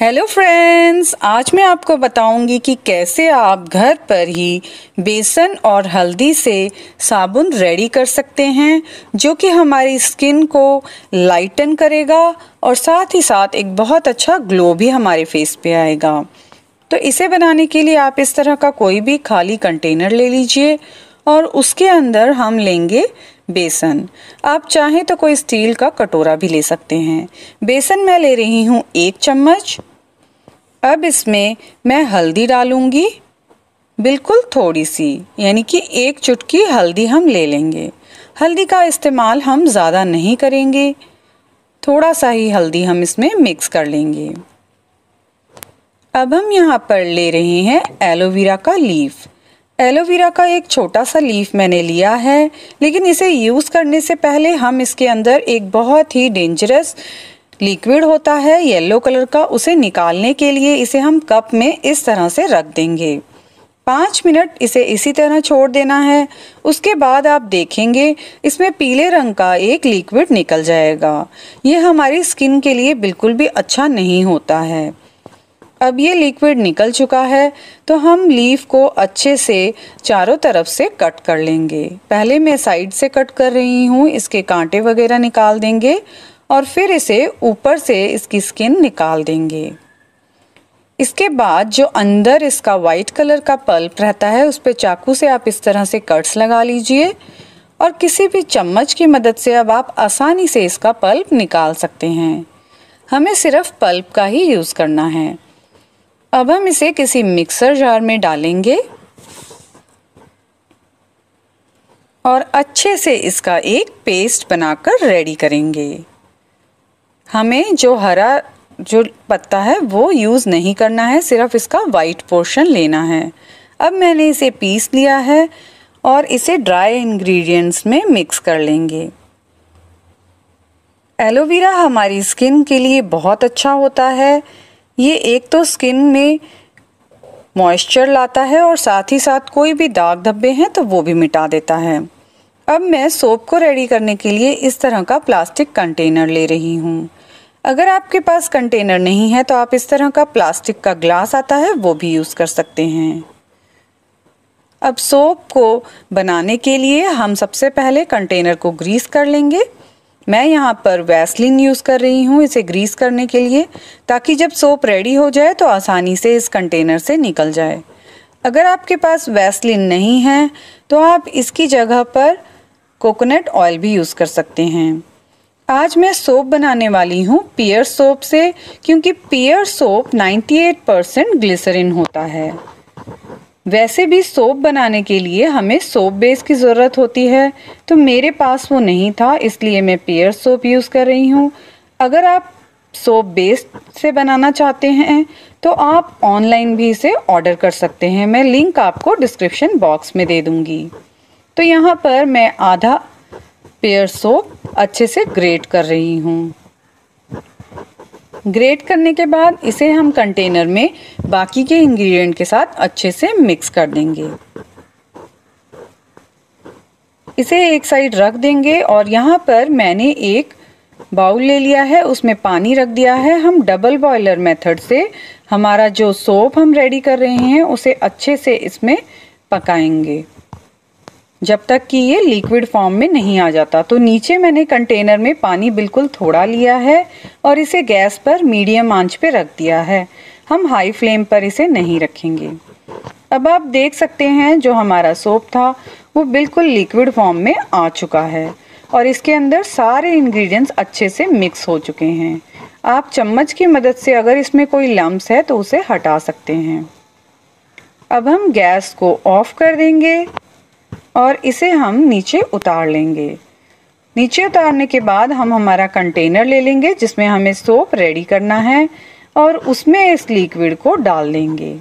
Hello friends, आज मैं आपको बताऊंगी कि कैसे आप घर पर ही बेसन और हल्दी से साबुन रेडी कर सकते हैं जो कि हमारी स्किन को लाइटन करेगा और साथ ही साथ एक बहुत अच्छा ग्लो भी हमारे फेस पे आएगा। तो इसे बनाने के लिए आप इस तरह का कोई भी खाली कंटेनर ले लीजिए और उसके अंदर हम लेंगे बेसन। आप चाहें तो कोई स्टील का कटोरा भी ले सकते हैं। बेसन मैं ले रही हूँ 1 चम्मच। अब इसमें मैं हल्दी डालूंगी, बिल्कुल थोड़ी सी, यानी कि 1 चुटकी हल्दी हम ले लेंगे। हल्दी का इस्तेमाल हम ज़्यादा नहीं करेंगे, थोड़ा सा ही हल्दी हम इसमें मिक्स कर लेंगे। अब हम यहाँ पर ले रहे हैं एलोवेरा का लीफ। एलोवेरा का एक छोटा सा लीफ मैंने लिया है, लेकिन इसे यूज़ करने से पहले हम इसके अंदर एक बहुत ही डेंजरस लिक्विड होता है येलो कलर का, उसे निकालने के लिए इसे हम कप में इस तरह से रख देंगे। 5 मिनट इसे इसी तरह छोड़ देना है। उसके बाद आप देखेंगे इसमें पीले रंग का एक लिक्विड निकल जाएगा। ये हमारी स्किन के लिए बिल्कुल भी अच्छा नहीं होता है। अब ये लिक्विड निकल चुका है तो हम लीफ को अच्छे से चारों तरफ से कट कर लेंगे। पहले मैं साइड से कट कर रही हूँ, इसके कांटे वगैरह निकाल देंगे और फिर इसे ऊपर से इसकी स्किन निकाल देंगे। इसके बाद जो अंदर इसका वाइट कलर का पल्प रहता है उस पे चाकू से आप इस तरह से कट्स लगा लीजिए और किसी भी चम्मच की मदद से अब आप आसानी से इसका पल्प निकाल सकते हैं। हमें सिर्फ पल्प का ही यूज़ करना है। अब हम इसे किसी मिक्सर जार में डालेंगे और अच्छे से इसका एक पेस्ट बनाकर रेडी करेंगे। हमें जो हरा जो पत्ता है वो यूज़ नहीं करना है, सिर्फ इसका वाइट पोर्शन लेना है। अब मैंने इसे पीस लिया है और इसे ड्राई इंग्रेडिएंट्स में मिक्स कर लेंगे। एलोवेरा हमारी स्किन के लिए बहुत अच्छा होता है। ये एक तो स्किन में मॉइस्चर लाता है और साथ ही साथ कोई भी दाग धब्बे हैं तो वो भी मिटा देता है। अब मैं सोप को रेडी करने के लिए इस तरह का प्लास्टिक कंटेनर ले रही हूँ। अगर आपके पास कंटेनर नहीं है तो आप इस तरह का प्लास्टिक का ग्लास आता है वो भी यूज़ कर सकते हैं। अब सोप को बनाने के लिए हम सबसे पहले कंटेनर को ग्रीस कर लेंगे। मैं यहाँ पर वैसलीन यूज़ कर रही हूँ इसे ग्रीस करने के लिए, ताकि जब सोप रेडी हो जाए तो आसानी से इस कंटेनर से निकल जाए। अगर आपके पास वैसलीन नहीं है तो आप इसकी जगह पर कोकोनट ऑयल भी यूज़ कर सकते हैं। आज मैं सोप बनाने वाली हूँ पियर सोप से, क्योंकि पियर सोप 98% ग्लिसरीन होता है। वैसे भी सोप बनाने के लिए हमें सोप बेस की ज़रूरत होती है, तो मेरे पास वो नहीं था, इसलिए मैं पियर सोप यूज़ कर रही हूँ। अगर आप सोप बेस से बनाना चाहते हैं तो आप ऑनलाइन भी इसे ऑर्डर कर सकते हैं। मैं लिंक आपको डिस्क्रिप्शन बॉक्स में दे दूँगी। तो यहाँ पर मैं आधा पियर सोप अच्छे से ग्रेट कर रही हूँ। ग्रेट करने के बाद इसे हम कंटेनर में बाकी के इंग्रेडिएंट के साथ अच्छे से मिक्स कर देंगे। इसे एक साइड रख देंगे और यहाँ पर मैंने एक बाउल ले लिया है, उसमें पानी रख दिया है। हम डबल बॉयलर मेथड से हमारा जो सोप हम रेडी कर रहे हैं उसे अच्छे से इसमें पकाएंगे जब तक कि ये लिक्विड फॉर्म में नहीं आ जाता। तो नीचे मैंने कंटेनर में पानी बिल्कुल थोड़ा लिया है और इसे गैस पर मीडियम आंच पे रख दिया है। हम हाई फ्लेम पर इसे नहीं रखेंगे। अब आप देख सकते हैं जो हमारा सोप था वो बिल्कुल लिक्विड फॉर्म में आ चुका है और इसके अंदर सारे इंग्रेडिएंट्स अच्छे से मिक्स हो चुके हैं। आप चम्मच की मदद से अगर इसमें कोई लम्स है तो उसे हटा सकते हैं। अब हम गैस को ऑफ कर देंगे और इसे हम नीचे उतार लेंगे। नीचे उतारने के बाद हम हमारा कंटेनर ले लेंगे जिसमें हमें सोप रेडी करना है और उसमें इस लिक्विड को डाल देंगे।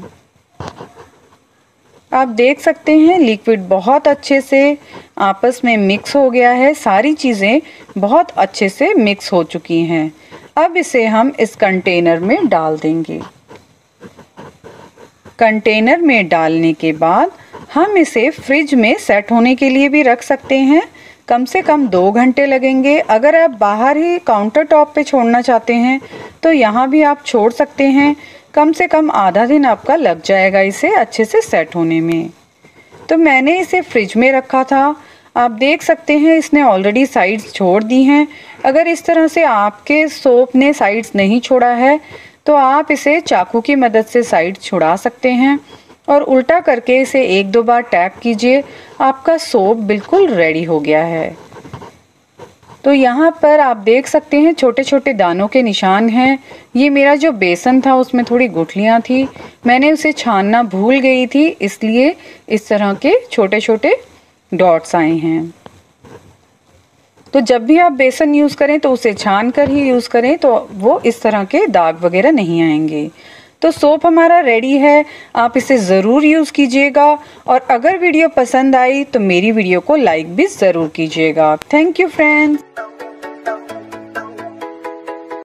आप देख सकते हैं लिक्विड बहुत अच्छे से आपस में मिक्स हो गया है, सारी चीज़ें बहुत अच्छे से मिक्स हो चुकी हैं। अब इसे हम इस कंटेनर में डाल देंगे। कंटेनर में डालने के बाद हम इसे फ्रिज में सेट होने के लिए भी रख सकते हैं। कम से कम 2 घंटे लगेंगे। अगर आप बाहर ही काउंटर टॉप पे छोड़ना चाहते हैं तो यहाँ भी आप छोड़ सकते हैं। कम से कम आधा दिन आपका लग जाएगा इसे अच्छे से सेट होने में। तो मैंने इसे फ्रिज में रखा था। आप देख सकते हैं इसने ऑलरेडी साइड्स छोड़ दी हैं। अगर इस तरह से आपके सोप ने साइड्स नहीं छोड़ा है तो आप इसे चाकू की मदद से साइड छुड़ा सकते हैं और उल्टा करके इसे 1-2 बार टैप कीजिए। आपका सोप बिल्कुल रेडी हो गया है। तो यहाँ पर आप देख सकते हैं छोटे छोटे दानों के निशान हैं। ये मेरा जो बेसन था उसमें थोड़ी गुठलियाँ थी, मैंने उसे छानना भूल गई थी, इसलिए इस तरह के छोटे छोटे डॉट्स आए हैं। तो जब भी आप बेसन यूज़ करें तो उसे छान कर ही यूज़ करें, तो वो इस तरह के दाग वगैरह नहीं आएंगे। तो सोप हमारा रेडी है, आप इसे ज़रूर यूज़ कीजिएगा और अगर वीडियो पसंद आई तो मेरी वीडियो को लाइक भी ज़रूर कीजिएगा। Thank you friends.